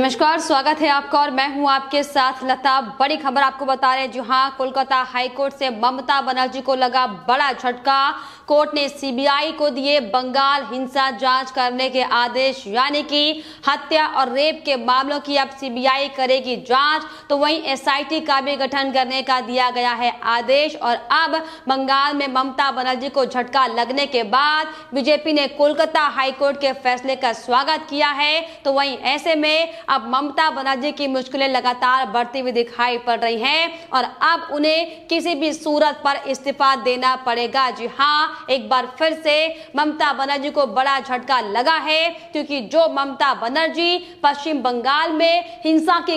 नमस्कार, स्वागत है आपका और मैं हूं आपके साथ लता। बड़ी खबर आपको बता रहे हैं। जी हां, कोलकाता हाईकोर्ट से ममता बनर्जी को लगा बड़ा झटका। कोर्ट ने सीबीआई को दिए बंगाल हिंसा जांच करने के आदेश, यानी कि हत्या और रेप के मामलों की अब सीबीआई करेगी जांच। तो वहीं एसआईटी का भी गठन करने का दिया गया है आदेश। और अब बंगाल में ममता बनर्जी को झटका लगने के बाद बीजेपी ने कोलकाता हाईकोर्ट के फैसले का स्वागत किया है। तो वहीं ऐसे में अब ममता बनर्जी की मुश्किलें लगातार बढ़ती हुई दिखाई पड़ रही हैं और अब उन्हें किसी भी सूरत पर इस्तीफा देना पड़ेगा। जी हां, एक बार फिर से ममता बनर्जी को बड़ा झटका लगा है, क्योंकि जो ममता बनर्जी पश्चिम बंगाल में हिंसा की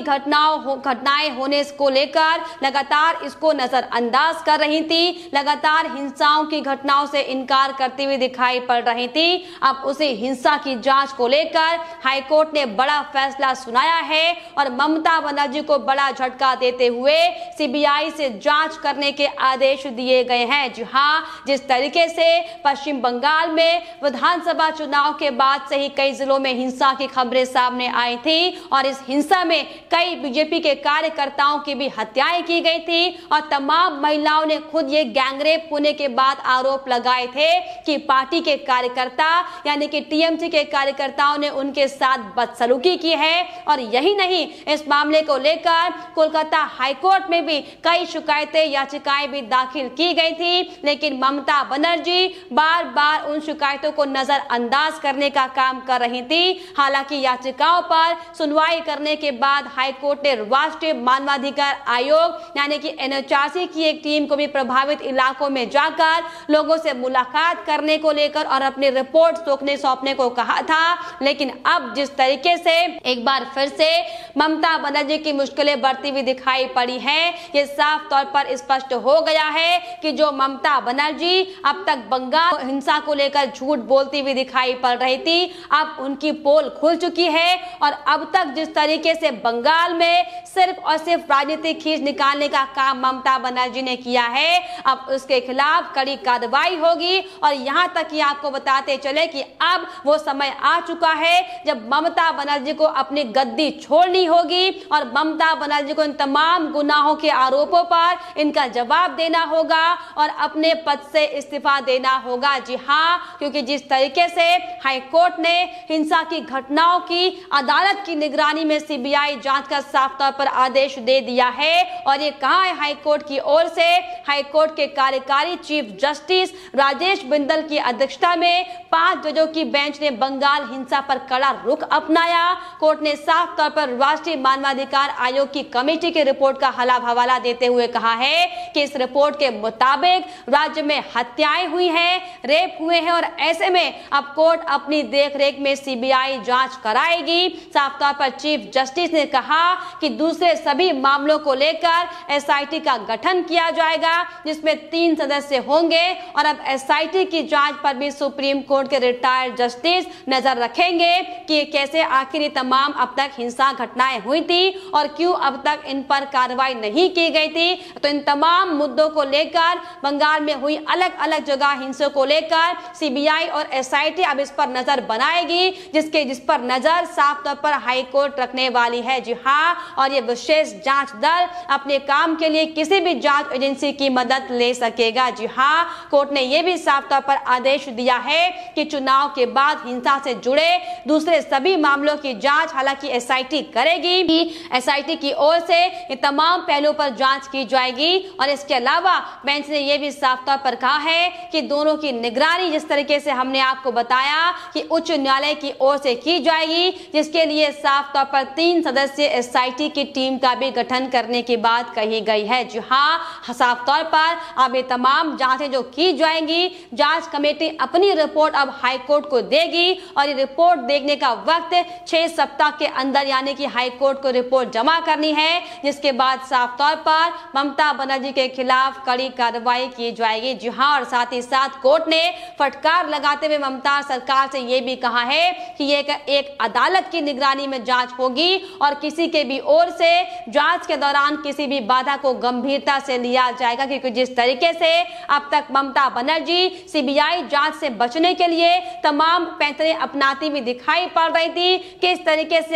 घटनाएं होने को लेकर लगातार इसको नजरअंदाज कर रही थी, लगातार हिंसाओं की घटनाओं से इनकार करती हुई दिखाई पड़ रही थी। अब उसे हिंसा की जांच को लेकर हाईकोर्ट ने बड़ा फैसला सुनाया है और ममता बनर्जी को बड़ा झटका देते हुए सीबीआई से जांच करने के आदेश दिए गए हैं। जी हां, जिस तरीके से पश्चिम बंगाल में विधानसभा चुनाव के बाद से ही कई जिलों में हिंसा की खबरें सामने आई थी और इस हिंसा में कई बीजेपी के कार्यकर्ताओं की भी हत्याएं की गई थी और तमाम महिलाओं ने खुद ये गैंगरेप होने के बाद आरोप लगाए थे कि पार्टी के कार्यकर्ता यानी कि टीएमसी के कार्यकर्ताओं ने उनके साथ बदसलूकी की है। और यही नहीं, इस मामले को लेकर कोलकाता हाईकोर्ट में भी कई शिकायतें याचिकाएं भी दाखिल की गई थी, लेकिन ममता बनर्जी बार बार उन शिकायतों को नजरअंदाज करने का काम कर रही थी। हालांकि याचिकाओं पर सुनवाई करने के बाद हाईकोर्ट ने राष्ट्रीय मानवाधिकार आयोग यानी कि एनएचआरसी की एक टीम को भी प्रभावित इलाकों में जाकर लोगों से मुलाकात करने को लेकर और अपनी रिपोर्ट सौंपने को कहा था। लेकिन अब जिस तरीके से एक बार फिर से ममता बनर्जी की मुश्किलें बढ़ती हुई दिखाई पड़ी है, ये साफ तौर पर स्पष्ट हो गया है कि जो ममता बनर्जी अब तक बंगाल हिंसा को लेकर झूठ बोलती हुई दिखाई पड़ रही थी, अब उनकी पोल खुल चुकी है। और अब तक जिस तरीके से बंगाल में सिर्फ और सिर्फ राजनीतिक खींच निकालने का काम ममता बनर्जी ने किया है, अब उसके खिलाफ कड़ी कार्रवाई होगी। और यहाँ तक कि आपको बताते चले कि अब वो समय आ चुका है जब ममता बनर्जी को अपनी गद्दी छोड़नी होगी और ममता बनर्जी को इन तमाम गुनाहों के आरोपों पर इनका जवाब देना होगा और अपने पद से इस्तीफा देना होगा। जी हां, क्योंकि जिस तरीके से हाईकोर्ट ने हिंसा की घटनाओं की अदालत की निगरानी में सीबीआई जांच का साफ तौर पर आदेश दे दिया है और ये कहा है हाईकोर्ट की ओर से, हाईकोर्ट के कार्यकारी चीफ जस्टिस राजेश बिंदल की अध्यक्षता में 5 जजों की बेंच ने बंगाल हिंसा पर कड़ा रुख अपनाया। कोर्ट ने साफ तौर पर राष्ट्रीय मानवाधिकार आयोग की कमेटी की रिपोर्ट का हवाला देते हुए कहा है कि इस रिपोर्ट के मुताबिक राज्य में हत्याएं हुई हैं, रेप हुए हैं और ऐसे में अब कोर्ट अपनी देखरेख में सीबीआई जांच कराएगी। साफ तौर पर चीफ जस्टिस ने कहा कि दूसरे सभी मामलों को लेकर एसआईटी का गठन किया जाएगा, जिसमें 3 सदस्य होंगे और अब एसआईटी की जांच पर भी सुप्रीम कोर्ट के रिटायर्ड जस्टिस नजर रखेंगे कि कैसे आखिर तमाम अब तक हिंसा घटनाएं हुई थी और क्यों अब तक इन पर कार्रवाई नहीं की गई थी। तो इन तमाम मुद्दों को लेकर बंगाल में हुई अलग अलग जगह हिंसा को लेकर सीबीआई और एसआईटी अब इस पर नजर बनाएगी, जिस पर नजर साफ तौर पर हाई कोर्ट रखने वाली है। जी हां, और ये विशेष जांच दल अपने काम के लिए किसी भी जांच एजेंसी की मदद ले सकेगा। जी हां, कोर्ट ने यह भी साफ तौर पर आदेश दिया है कि चुनाव के बाद हिंसा से जुड़े दूसरे सभी मामलों की जांच हालांकि एसआईटी करेगी, एसआईटी की ओर से ये तमाम पहलुओं पर जांच की जाएगी। और इसके अलावा बेंच ने यह भी साफ तौर पर कहा है कि दोनों की निगरानी जिस तरीके से हमने आपको बताया कि उच्च न्यायालय की ओर से की जाएगी, जिसके लिए साफ तौर पर 3 सदस्यीय एसआईटी की टीम का भी गठन करने की बात कही गई है। जी हां, साफ तौर पर अब ये तमाम जांचें जो की जाएंगी, जांच कमेटी अपनी रिपोर्ट अब हाईकोर्ट को देगी और ये रिपोर्ट देखने का वक्त 6 सप्ताह के अंदर यानी कि हाईकोर्ट को रिपोर्ट जमा करनी है, जिसके बाद साफ तौर पर ममता बनर्जी के खिलाफ कड़ी कार्रवाई की जाएगी। जी हां, और साथ ही साथ कोर्ट ने फटकार लगाते हुए ममता सरकार से यह भी कहा है कि ये एक अदालत की निगरानी में जांच होगी और किसी के भी ओर से जांच के दौरान किसी भी बाधा को गंभीरता से लिया जाएगा, क्योंकि जिस तरीके से अब तक ममता बनर्जी सीबीआई जांच से बचने के लिए तमाम पैंतरे अपनाती हुई दिखाई पड़ रही थी, किस तरीके से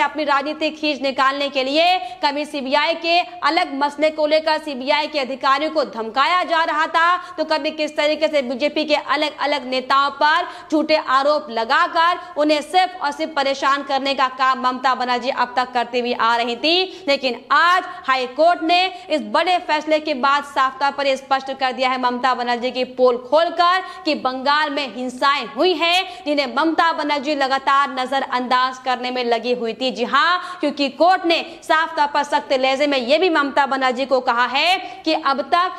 अपनी राजनीतिक खींच निकालने के लिए कभी सीबीआई के अलग मसले को लेकर सीबीआई के अधिकारियों को धमकाया जा रहा था, तो कभी किस तरीके से बीजेपी के अलग अलग नेताओं पर झूठे आरोप लगाकर उन्हें सिर्फ और सिर्फ परेशान करने का काम ममता बनर्जी अब तक करती हुई आ रही थी। लेकिन आज हाई कोर्ट ने इस बड़े फैसले के बाद साफ तौर पर स्पष्ट कर दिया है ममता बनर्जी की पोल खोलकर कि बंगाल में हिंसाएं हुई हैं, जिन्हें ममता बनर्जी लगातार नजरअंदाज करने में लगी हुई थी। जी हां, क्योंकि कोर्ट ने साफ तौर पर सख्त लहजे में यह भी ममता बनर्जी को कहा है कि अब तक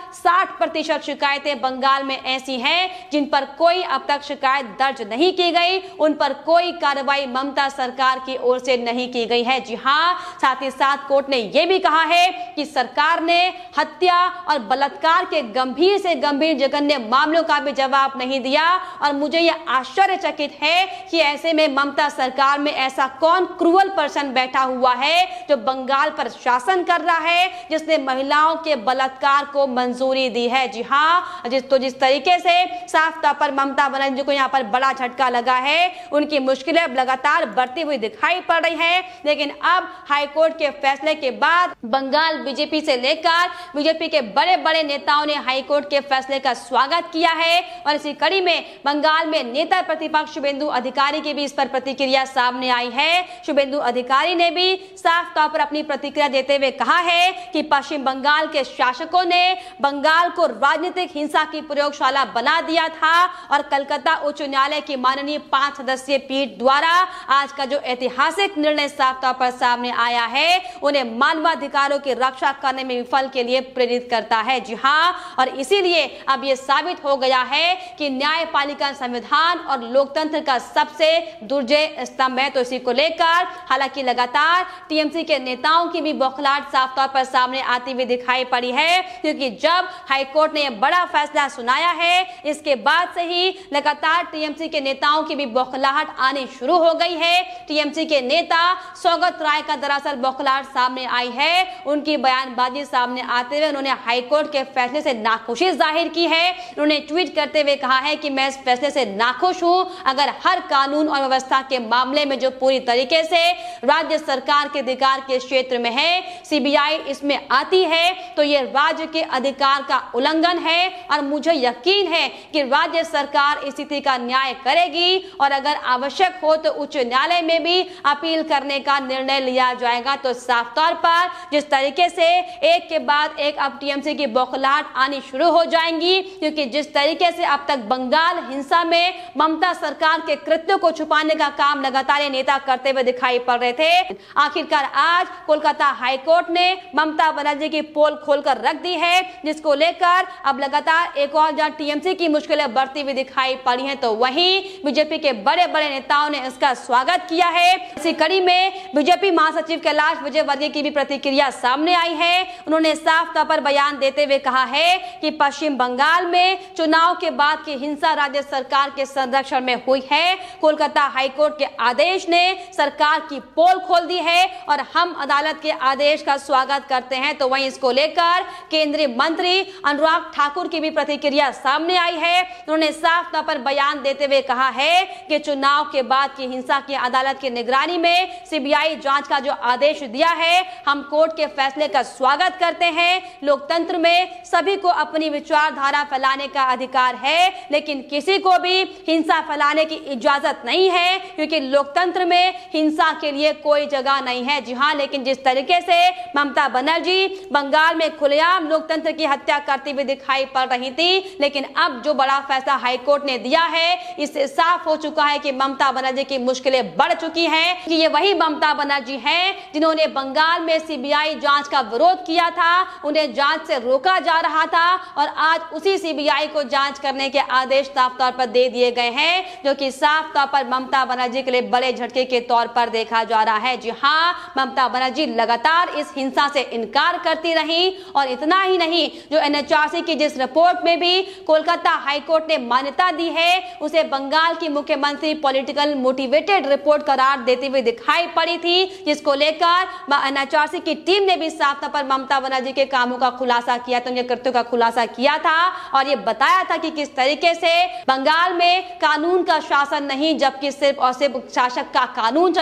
60% शिकायतें बंगाल में ऐसी हैं जिन पर कोई अब तक शिकायत दर्ज नहीं की गई, उन पर कोई कार्रवाई ममता सरकार की ओर से नहीं की गई है। जी हां, साथ ही साथ कोर्ट ने यह भी कहा है कि सरकार ने हत्या और बलात्कार के गंभीर से गंभीर जघन्य मामलों का भी जवाब नहीं दिया। और मुझे यह आश्चर्यचकित है कि ऐसे में ममता सरकार में ऐसा कौन क्रूअल पर्सन बैठा हुआ है जो बंगाल पर शासन कर रहा है, जिसने महिलाओं के बलात्कार को मंजूरी दी है। जी हां, जिस तरीके से साफ तौर पर ममता बनर्जी को यहाँ पर बड़ा झटका लगा है, उनकी मुश्किलें लगातार बढ़ती हुई दिखाई पड़ रही है। लेकिन अब हाईकोर्ट के फैसले के बाद बंगाल बीजेपी से लेकर बीजेपी के बड़े बड़े नेताओं ने हाईकोर्ट के फैसले का स्वागत किया है। और इसी कड़ी में बंगाल में नेता प्रतिपक्ष शुभेंदु अधिकारी की भी इस पर प्रतिक्रिया सामने आई है। शुभेंदु अधिकारी ने भी साफ तौर पर अपनी प्रतिक्रिया देते हुए कहा है कि पश्चिम बंगाल के शासकों ने बंगाल को राजनीतिक हिंसा की प्रयोगशाला बना दिया था और कलकत्ता उच्च न्यायालय की माननीय 5 सदस्यीय पीठ द्वारा आज का जो ऐतिहासिक निर्णय साफ तौर पर सामने आया है, उन्हें मानवाधिकारों की रक्षा करने में विफल के लिए प्रेरित करता है। जी हां, और इसीलिए अब यह साबित हो गया है कि न्यायपालिका संविधान और लोकतंत्र का सबसे दुर्जय स्तंभ है। तो इसी को लेकर हालांकि लगातार टीएमसी के नेताओं की भी बौखलाहट साफ तौर पर सामने आती हुई दिखाई पड़ी है, क्योंकि जब हाईकोर्ट ने यह बड़ा फैसला सुनाया है, इसके बाद से ही लगातार टीएमसी के नेताओं की भी बौखलाहट आनी शुरू हो गई है। टीएमसी के नेता सौगत राय का दरअसल बौखलाहट सामने आई है। उनकी बयानबाजी सामने आते हुए उन्होंने हाईकोर्ट के फैसले से नाखुशी जाहिर की है। उन्होंने ट्वीट करते हुए कहा है कि मैं इस फैसले से नाखुश हूं। अगर हर कानून और व्यवस्था के मामले में जो पूरी तरीके से राज्य सरकार के अधिकार के क्षेत्र में है, सीबीआई इसमें आती है, तो यह राज्य के अधिकार का उल्लंघन है। और मुझे यकीन है कि राज्य सरकार स्थिति का न्याय करेगी और अगर आवश्यक हो तो उच्च न्यायालय में भी अपील करने का निर्णय लिया जाएगा। तो साफ तौर पर जिस तरीके से एक के बाद एक अब टीएमसी की बौखलाहट आनी शुरू हो जाएंगी, क्योंकि जिस तरीके से अब तक बंगाल हिंसा में ममता सरकार के कृत्यों को छुपाने का काम लगातार नेता करते हुए दिखाई पड़ रहे थे, आखिरकार आज कोलकाता हाईकोर्ट ने ममता बनर्जी की पोल खोलकर रख दी है, जिसको लेकर अब लगातार एक और जहां टीएमसी की मुश्किलें बढ़ती हुई दिखाई पड़ी हैं, तो वहीं बीजेपी के बड़े बड़े नेताओं ने इसका स्वागत किया है। इसी कड़ी में बीजेपी महासचिव कैलाश विजयवर्गीय की भी प्रतिक्रिया सामने आई है। उन्होंने साफ तौर पर बयान देते हुए कहा है कि पश्चिम बंगाल में चुनाव के बाद की हिंसा राज्य सरकार के संरक्षण में हुई है। कोलकाता हाईकोर्ट के आदेश ने सरकार की पोल खोल दी है और हम अदालत के आदेश का स्वागत करते हैं। तो वहीं इसको लेकर केंद्रीय मंत्री अनुराग ठाकुर की भी प्रतिक्रिया सामने आई है। उन्होंने साफ तौर पर बयान देते हुए कहा है कि चुनाव के बाद की हिंसा की अदालत की निगरानी में सीबीआई जांच का जो आदेश दिया है, हम कोर्ट के फैसले का स्वागत करते हैं। लोकतंत्र में सभी को अपनी विचारधारा फैलाने का अधिकार है, लेकिन किसी को भी हिंसा फैलाने की इजाजत नहीं है, क्योंकि लोकतंत्र में हिंसा के लिए कोई जगह नहीं है। जी हां, लेकिन जिस तरीके से ममता बनर्जी बंगाल में खुलेआम लोकतंत्र की हत्या करती हुई दिखाई पड़ रही थी, लेकिन अब जो बड़ा फैसला हाईकोर्ट ने दिया है, इससे साफ हो चुका है कि ममता बनर्जी की मुश्किलें बढ़ चुकी हैं, कि ये वही ममता बनर्जी हैं जिन्होंने बंगाल में सीबीआई जांच का विरोध किया था, उन्हें जांच से रोका जा रहा था और आज उसी सीबीआई को जांच करने के आदेश साफ तौर पर दे दिए गए हैं, जो कि साफ तौर पर ममता बनर्जी के लिए बड़े झटके के तौर पर देखा जा रहा है। जी हां, ममता बनर्जी लगातार इस हिंसा से इनकार करती रही और इतना ही नहीं, जो एनएचआरसी की जिस रिपोर्ट में भी कोलकाता हाईकोर्ट ने मान्यता दी है, उसे बंगाल की मुख्यमंत्री पॉलिटिकल मोटिवेटेड रिपोर्ट करार देती हुई दिखाई पड़ी थी, जिसको लेकर एनएचआरसी की टीम ने भी साफ तौर पर ममता बनर्जी के कामों का खुलासा किया था, उनके कृत्यों का खुलासा किया था और ये बताया था कि किस तरीके से बंगाल में कानून का शासन नहीं, जबकि सिर्फ और सिर्फ शासक का कानून चला रही है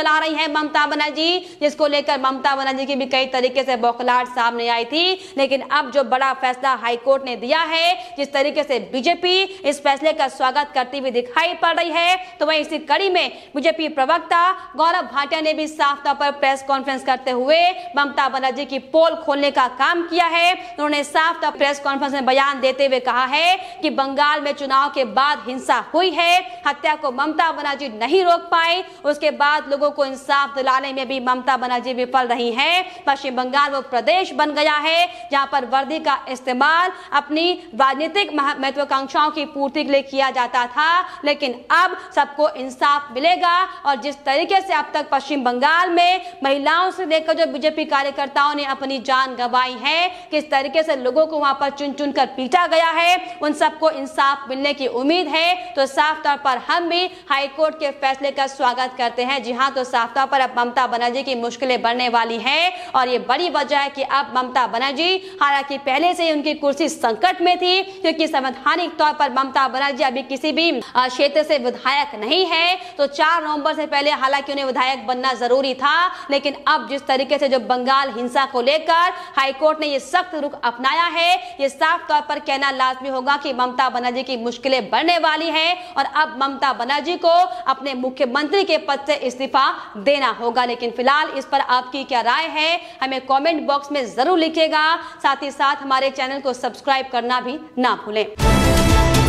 ममता बनर्जी, जिसको लेकर ममता बनर्जी की भी कई तरीके से बौखलाहट सामने आई थी। लेकिन अब जो बड़ा फैसला हाईकोर्ट ने दिया है, जिस तरीके से बीजेपी इस फैसले का स्वागत करती हुई दिखाई पड़ रही है, तो वहीं इसी कड़ी में बीजेपी प्रवक्ता गौरव भाटिया ने भी साफ तौर पर प्रेस कॉन्फ्रेंस करते हुए ममता बनर्जी की पोल खोलने का काम किया है। उन्होंने साफ तौर प्रेस कॉन्फ्रेंस में बयान देते हुए कहा है कि बंगाल में चुनाव के बाद हिंसा हुई है, हत्या को ममता बनर्जी नहीं रोक पाई, उसके बाद लोगों को इंसाफ दिलाने में भी ममता बनर्जी विफल रही है। पश्चिम बंगाल वो प्रदेश बन गया है जहां पर वर्दी का इस्तेमाल अपनी राजनीतिक महत्वाकांक्षाओं की पूर्ति के लिए किया जाता था, लेकिन अब सबको इंसाफ मिलेगा। और जिस तरीके से अब तक पश्चिम बंगाल में महिलाओं से लेकर जो बीजेपी कार्यकर्ताओं ने अपनी जान गंवाई है, किस तरीके से लोगों को वहां पर चुन चुन कर पीटा गया है, उन सबको इंसाफ मिलने की उम्मीद है। तो साफ तौर पर हम भी हाईकोर्ट के फैसले का स्वागत करते हैं। जी हां, तो साफ तौर पर अब ममता बनर्जी की मुश्किलें बढ़ने वाली है और ये बड़ी वजह है कि अब ममता बनर्जी, हालांकि पहले से ही उनकी कुर्सी संकट में थी, क्योंकि संवैधानिक तौर पर ममता बनर्जी अभी किसी भी क्षेत्र से विधायक नहीं है। तो 4 नवंबर से पहले हालांकि उन्हें विधायक बनना जरूरी था, लेकिन अब जिस तरीके से जो बंगाल हिंसा को लेकर हाईकोर्ट ने ये सख्त रुख अपनाया है, ये साफ तौर पर कहना लाजमी होगा कि ममता बनर्जी की मुश्किलें बढ़ने वाली है और अब ममता बनर्जी को अपने मुख्यमंत्री के पद से इस्तीफा देना होगा। लेकिन फिलहाल इस पर आपकी क्या राय है, हमें कमेंट बॉक्स में जरूर लिखिएगा। साथ ही साथ हमारे चैनल को सब्सक्राइब करना भी ना भूलें।